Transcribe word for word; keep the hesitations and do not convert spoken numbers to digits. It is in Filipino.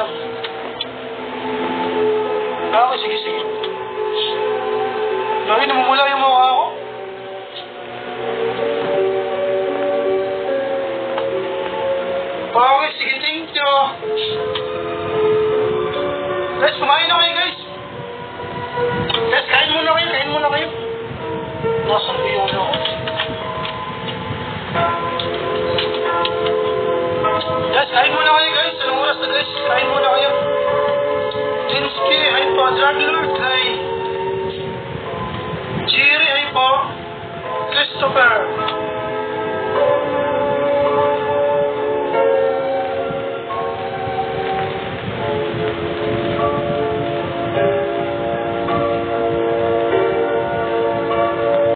lang. Okay, sige, sige. Lagi, namumula yung mukha ko. Okay, sige, thank you. Guys, kumain na kayo, guys. Guys, kain muna kayo, kain muna kayo. Nasaan ko yung ano? Guys, kain muna kayo, guys. Anong oras na, guys? Kain muna kayo. Jinsky, hi po. Drug Lord, hi. Jerry, hi po. Christopher.